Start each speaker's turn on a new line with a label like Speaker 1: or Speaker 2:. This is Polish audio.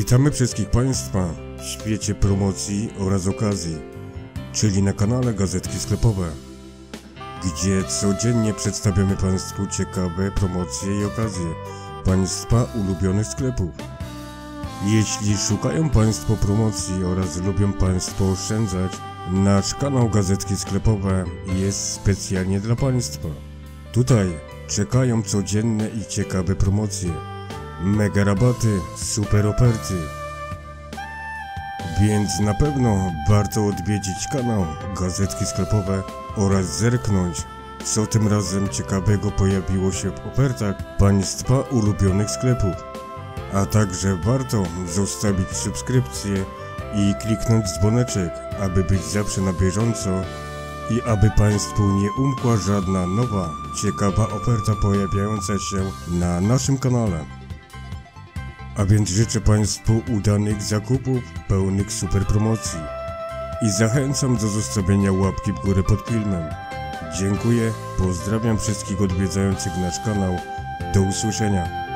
Speaker 1: Witamy wszystkich Państwa w świecie promocji oraz okazji, czyli na kanale Gazetki Sklepowe, gdzie codziennie przedstawiamy Państwu ciekawe promocje i okazje Państwa ulubionych sklepów. Jeśli szukają Państwo promocji oraz lubią Państwo oszczędzać, nasz kanał Gazetki Sklepowe jest specjalnie dla Państwa. Tutaj czekają codzienne i ciekawe promocje, mega rabaty, super oferty. Więc na pewno warto odwiedzić kanał Gazetki Sklepowe oraz zerknąć, co tym razem ciekawego pojawiło się w ofertach Państwa ulubionych sklepów. A także warto zostawić subskrypcję i kliknąć dzwoneczek, aby być zawsze na bieżąco i aby Państwu nie umkła żadna nowa, ciekawa oferta pojawiająca się na naszym kanale. A więc życzę Państwu udanych zakupów, pełnych super promocji i zachęcam do zostawienia łapki w górę pod filmem. Dziękuję, pozdrawiam wszystkich odwiedzających nasz kanał. Do usłyszenia.